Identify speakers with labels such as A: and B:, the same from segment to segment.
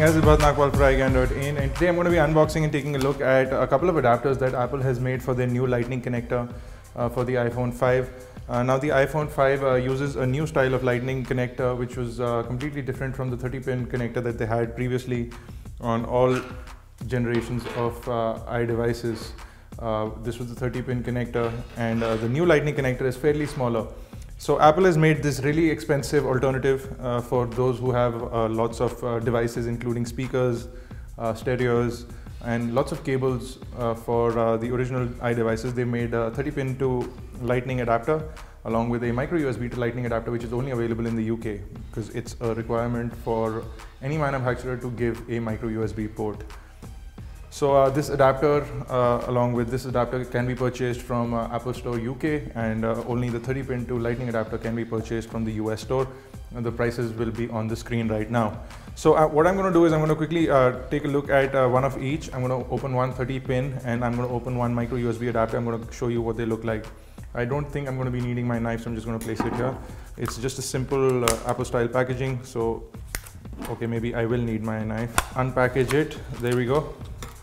A: guys, it's Bharat Nagpal for iGyan.in, and today I'm going to be unboxing and taking a look at a couple of adapters that Apple has made for their new Lightning connector for the iPhone 5. Now the iPhone 5 uses a new style of Lightning connector which was completely different from the 30-pin connector that they had previously on all generations of iDevices. This was the 30-pin connector, and the new Lightning connector is fairly smaller. So Apple has made this really expensive alternative for those who have lots of devices, including speakers, stereos, and lots of cables for the original iDevices. They made a 30-pin to Lightning adapter along with a micro USB to Lightning adapter, which is only available in the UK because it's a requirement for any manufacturer to give a micro USB port. So this adapter along with this adapter can be purchased from Apple Store UK, and only the 30-pin to Lightning adapter can be purchased from the US store. And the prices will be on the screen right now. So what I'm going to do is I'm going to quickly take a look at one of each. I'm going to open one 30-pin and I'm going to open one micro USB adapter. I'm going to show you what they look like. I don't think I'm going to be needing my knife, so I'm just going to place it here. It's just a simple Apple style packaging. So okay, maybe I will need my knife. Unpackage it. There we go.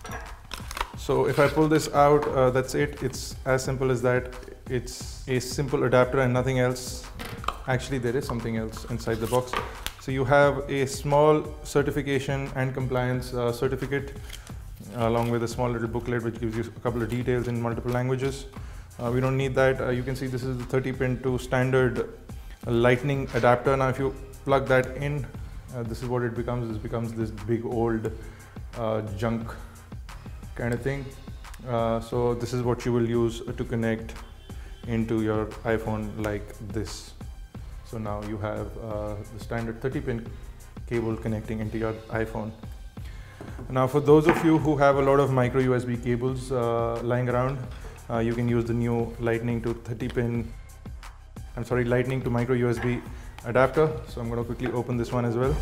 A: So if I pull this out, that's it. It's as simple as that. It's a simple adapter and nothing else. Actually, there is something else inside the box. So you have a small certification and compliance certificate along with a small little booklet which gives you a couple of details in multiple languages. We don't need that. You can see this is the 30-pin to standard Lightning adapter. Now if you plug that in, this is what it becomes. This becomes this big old junk kind of thing. So this is what you will use to connect into your iPhone like this. So now you have the standard 30-pin cable connecting into your iPhone. Now for those of you who have a lot of micro USB cables lying around, you can use the new Lightning to Lightning to micro USB adapter. So I'm going to quickly open this one as well.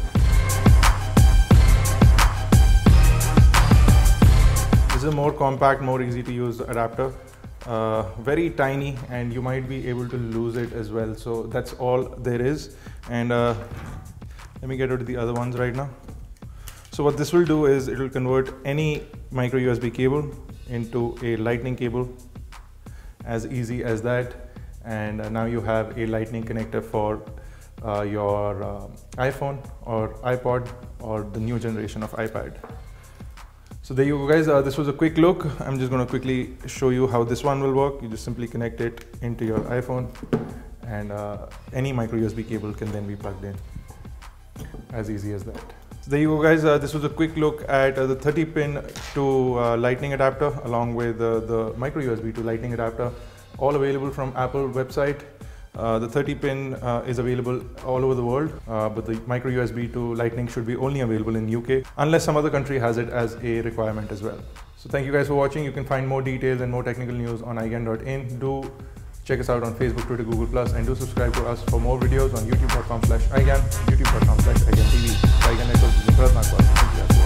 A: This is a more compact, more easy to use adapter. Very tiny, and you might be able to lose it as well. So that's all there is. And let me get rid of the other ones right now. So what this will do is it will convert any micro USB cable into a Lightning cable, as easy as that. And now you have a Lightning connector for your iPhone or iPod or the new generation of iPad. So there you go, guys. This was a quick look. I'm just going to quickly show you how this one will work. You just simply connect it into your iPhone, and any micro USB cable can then be plugged in. As easy as that. So there you go, guys. This was a quick look at the 30-pin to Lightning adapter along with the micro USB to Lightning adapter, all available from Apple website. The 30-pin is available all over the world, but the micro USB to Lightning should be only available in UK, unless some other country has it as a requirement as well. So thank you guys for watching. You can find more details and more technical news on iGyan.in. Do check us out on Facebook, Twitter, Google+, and do subscribe to us for more videos on youtube.com/iGyan, youtube.com/iGyanTV. iGyan Network is Bharat Nagpal. Thank you guys.